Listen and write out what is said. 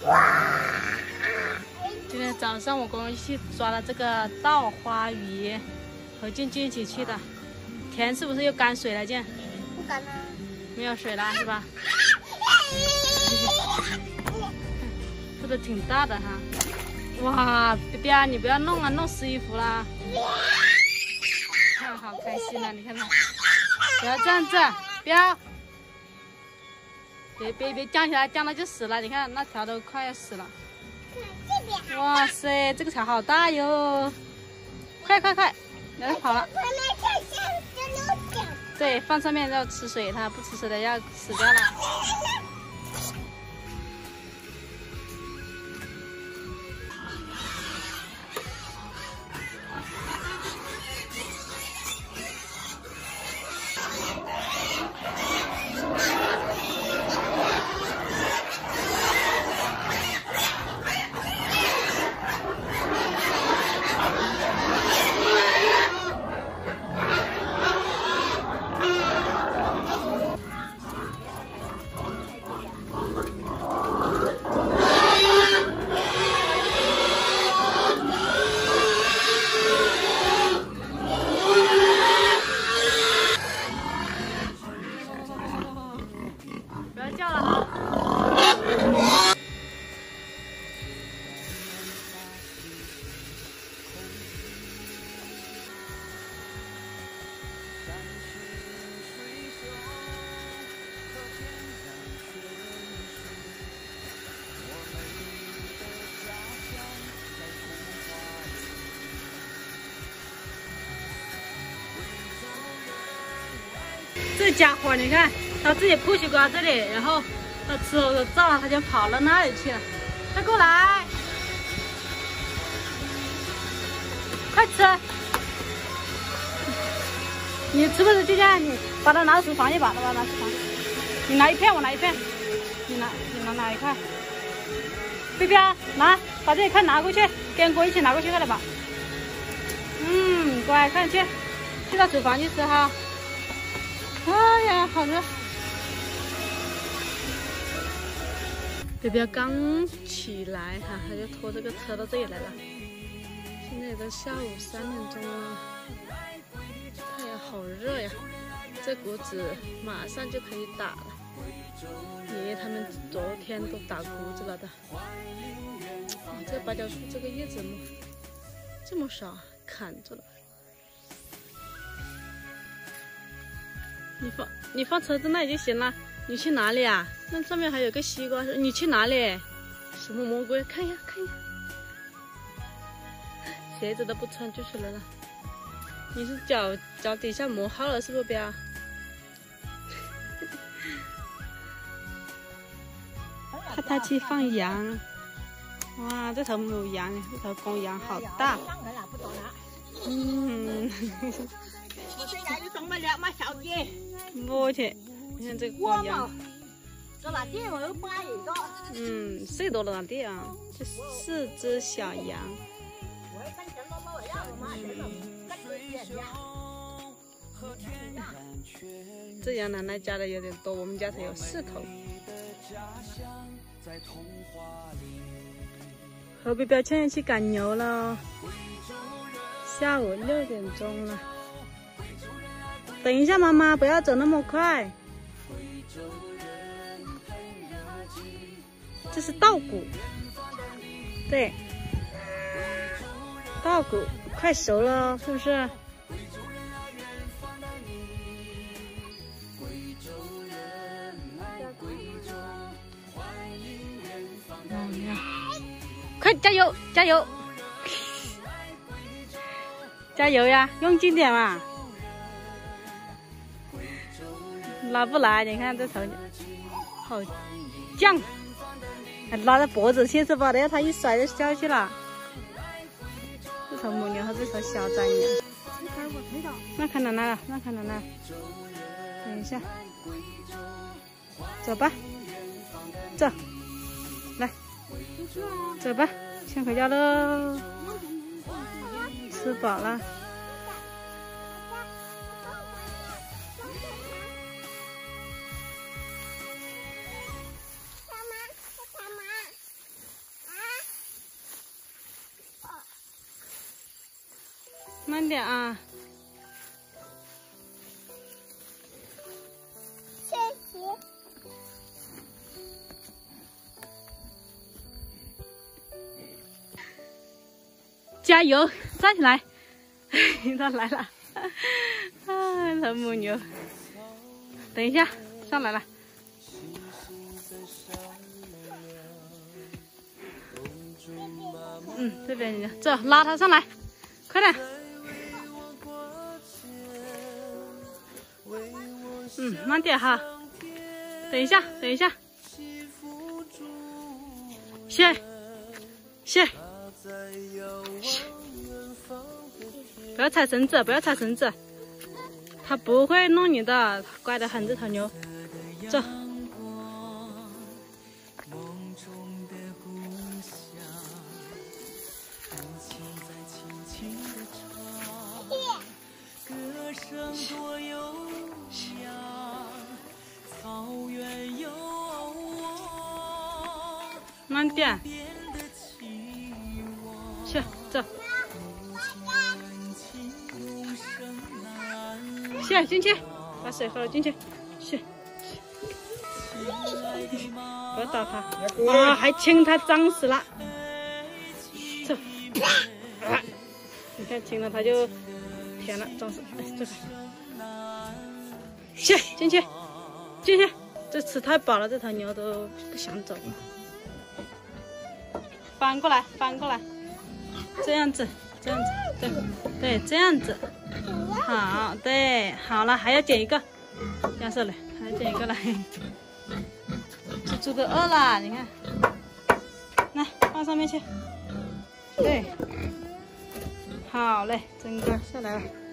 今天早上我跟我一起抓了这个稻花鱼，和静静一起去的。田是不是又干水了，静？ 不干了， 没有水了是吧？这个挺大的哈。哇，BB啊，你不要弄啊，弄湿衣服啦。看，好开心啊！你看它，不要这样子，不要。别降下来，降了就死了。你看那条都快要死了。哇塞，这个条好大哟！快，来它跑了。对，放上面要吃水，它不吃水的要死掉了。这家伙，你看，他自己扑去瓜这里，然后他吃了照了，他就跑到那里去了。快过来，快吃！你吃不吃就这样，你把它拿厨房去吧，把它拿厨房。你拿一片，我拿一片。你拿哪一块？BB啊，拿，把这一块拿过去，跟锅一起拿过去，快点吧。乖，快点去到厨房去吃哈。哎呀，好热！BB刚起来哈，他就拖这个车到这里来了。现在也都下午3点钟了，太阳好热呀！这谷子马上就可以打了。爷爷他们昨天都打谷子了的。这芭蕉树这个叶子这么少，砍住了。你放车子那里就行了。你去哪里啊？那上面还有个西瓜，你去哪里？什么魔鬼？看一下。鞋子都不穿就出来了。你是脚底下磨耗了是不是标？他去放羊。哇，这头母羊，这头公羊好大。 我现在就种了2码小鸡。 我去，你看这个公羊。 这拿地我又扒一个。 最多的拿地啊，这4只小羊。这羊奶奶家的有点多，我们家才有4头。和BB现在去赶牛了，下午6点钟了。等一下，妈妈，不要走那么快。这是稻谷，对，稻谷快熟了，是不是？快加油，加油，加油呀！用劲点嘛。拉不来，你看这头好犟，还拉在脖子去是吧？等下它一甩就下去了。这头母牛和这头小崽牛。那看奶奶了，那看奶奶。等一下，走吧，走，来，走吧，先回家喽。吃饱了。 慢点啊。 谢谢。 加油，站起来！它来了，啊，它母牛。等一下，上来了。这边走，拉它上来，快点。慢点哈。等一下，等一下。谢。不要踩绳子，不要踩绳子，它不会弄你的，乖得很这头牛。走。慢点，去走。去进去，把水喝了进去，去。不要打它啊！还亲它，脏死了。走。你看亲了它就甜了，脏死。哎，这个。去进去，进去。这吃太饱了，这头牛都不想走了。翻过来，翻过来，这样子，这样子，对，这样子。好，对，好了，还要捡一个，亚瑟来，还要捡一个来。这猪都饿了，你看，来放上面去。对，好嘞，真乖，下来了。